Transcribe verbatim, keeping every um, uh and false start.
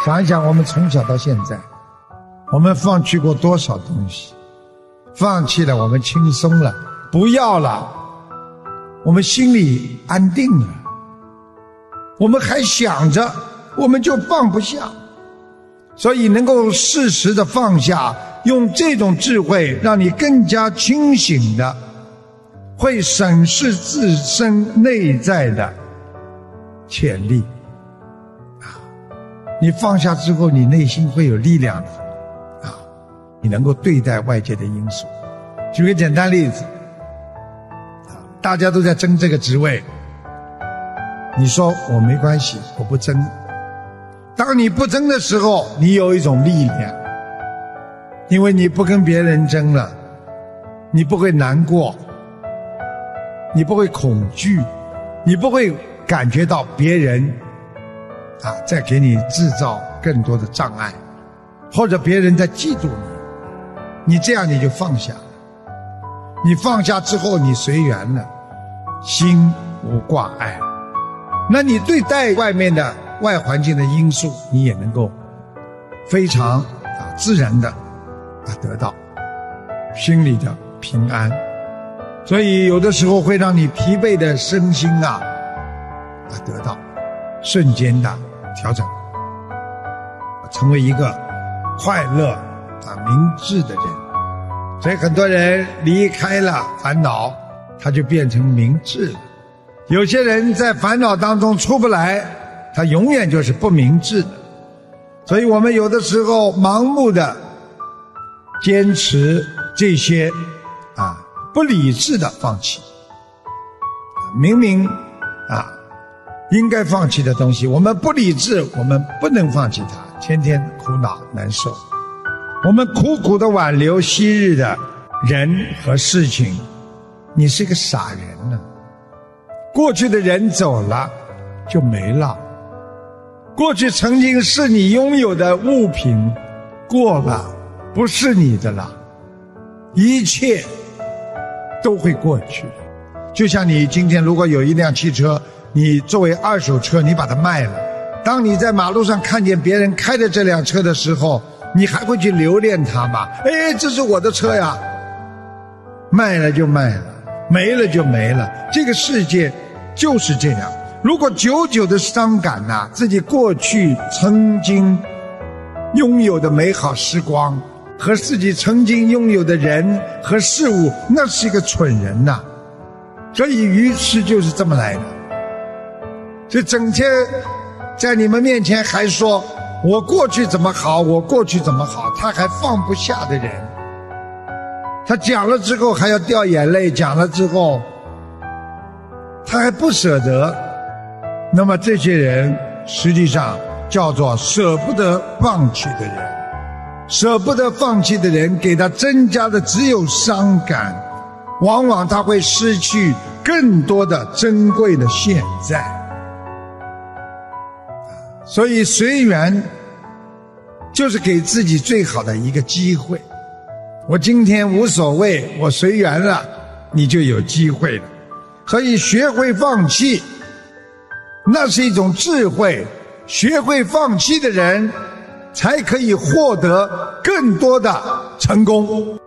想一想，我们从小到现在，我们放弃过多少东西？放弃了，我们轻松了，不要了，我们心里安定了。我们还想着，我们就放不下。所以能够适时的放下，用这种智慧让你更加清醒的会审视自身内在的潜力啊！你放下之后，你内心会有力量的啊！你能够对待外界的因素。举个简单例子啊，大家都在争这个职位，你说我没关系，我不争。当你不争的时候，你有一种力量，因为你不跟别人争了，你不会难过，你不会恐惧，你不会感觉到别人啊在给你制造更多的障碍，或者别人在嫉妒你，你这样你就放下了。你放下之后，你随缘了，心无挂碍，那你对待外面的外环境的因素，你也能够非常啊自然的啊得到心里的平安。所以有的时候会让你疲惫的身心啊啊得到瞬间的调整，成为一个快乐啊明智的人。所以很多人离开了烦恼，他就变成明智了。有些人在烦恼当中出不来，他永远就是不明智的。所以我们有的时候盲目的坚持这些啊不理智的放弃，明明啊应该放弃的东西，我们不理智，我们不能放弃它，天天苦恼难受。我们苦苦的挽留昔日的人和事情，你是个傻人呢。过去的人走了就没了，过去曾经是你拥有的物品过了不是你的了，一切都会过去。就像你今天如果有一辆汽车，你作为二手车，你把它卖了，当你在马路上看见别人开着这辆车的时候，你还会去留恋它吗？哎，这是我的车呀。卖了就卖了，没了就没了，这个世界就是这样。如果久久的伤感呐、啊，自己过去曾经拥有的美好时光和自己曾经拥有的人和事物，那是一个蠢人呐、啊。所以愚痴就是这么来的。所以整天在你们面前还说我过去怎么好，我过去怎么好，他还放不下的人，他讲了之后还要掉眼泪，讲了之后他还不舍得，那么这些人实际上叫做舍不得放弃的人。舍不得放弃的人给他增加的只有伤感，往往他会失去更多的珍贵的现在。所以随缘就是给自己最好的一个机会。我今天无所谓，我随缘了，你就有机会了。所以学会放弃，那是一种智慧。学会放弃的人才可以获得更多的成功。